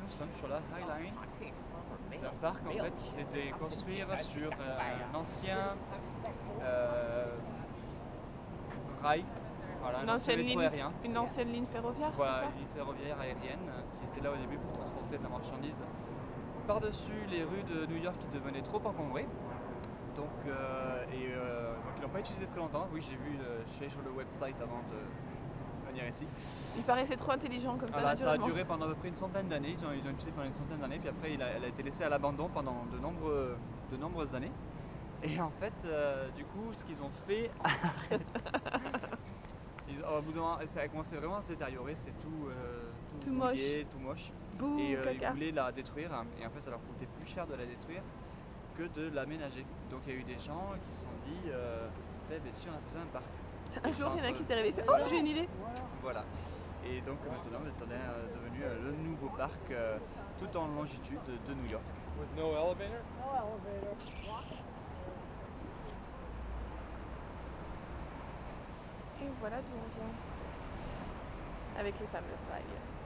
nous sommes sur la High Line. C'est un parc en fait qui s'est fait construire sur un ancien rail, voilà, un ancien métro aérien. Une ancienne ligne ferroviaire, voilà, c'est ça? une ligne ferroviaire aérienne qui était là au début pour transporter de la marchandise par-dessus les rues de New York qui devenaient trop encombrées. Donc, donc ils n'ont pas utilisé très longtemps. Oui, j'ai vu, je suis allé sur le website avant de venir ici. Il paraissait trop intelligent comme ça, Voilà, ça a naturellement. duré pendant à peu près une centaine d'années, ils l'ont utilisé pendant une centaine d'années, puis après elle a été laissée à l'abandon pendant de nombreuses années. Et en fait, du coup, ce qu'ils ont fait, au bout d'un moment, ça a commencé vraiment à se détériorer, c'était tout mouillé, tout moche. Bouh, Et ils caca. voulaient la détruire, et en fait ça leur coûtait plus cher de la détruire que de l'aménager. Donc il y a eu des gens qui se sont dit, peut-être si on a fait un parc. Un jour, il y en a qui s'est réveillé et fait « Oh, j'ai une idée !» Voilà. Et donc maintenant, ça est devenu le nouveau parc tout en longitude de New York. With no elevator? No elevator. Et voilà d'où on vient. Avec les fameuses vagues.